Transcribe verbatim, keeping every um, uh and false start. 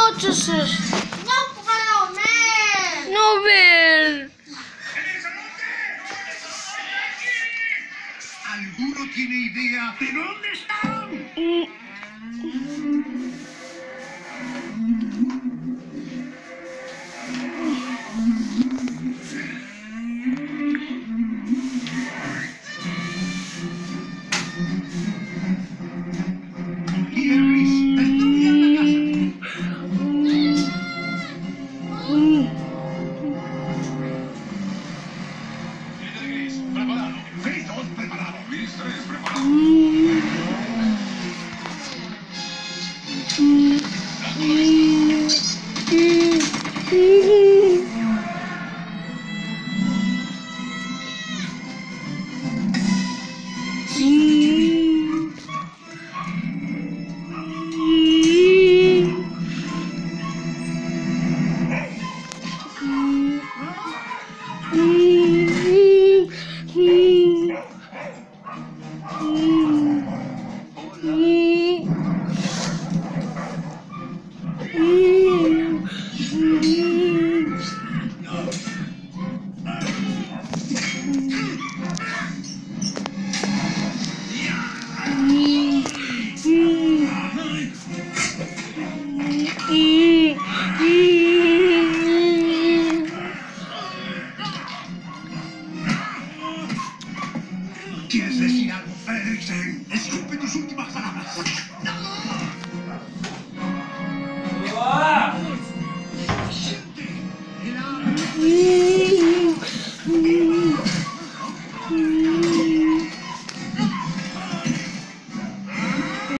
ocho seis. No puedo ver. No ver. ¿Alguno tiene idea de dónde están? Gris, estoy en la casa. Líder Gris, preparado. Gris dos, preparado. Gris tres, preparado. Mm.